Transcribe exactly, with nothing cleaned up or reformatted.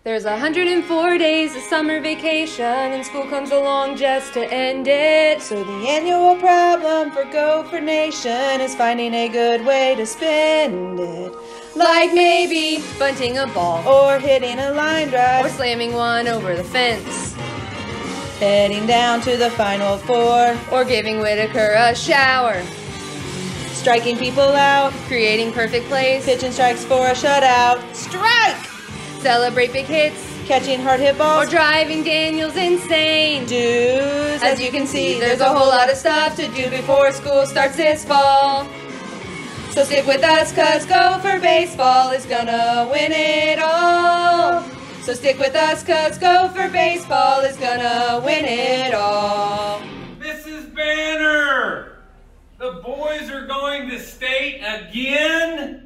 There's one hundred four days of summer vacation, and school comes along just to end it. So the annual problem for Gopher Nation is finding a good way to spend it. Like maybe bunting a ball, or hitting a line drive, or slamming one over the fence, heading down to the Final Four, or giving Whitaker a shower, striking people out, creating perfect plays, pitching strikes for a shutout. Strike! Celebrate big hits, catching hard hit balls, or driving Daniels insane. Dudes, as you can see, there's a whole lot of stuff to do before school starts this fall. So stick with us, cause Gopher baseball is gonna win it all. So stick with us, cause Gopher baseball is gonna win it all. Missus Banner, the boys are going to state again?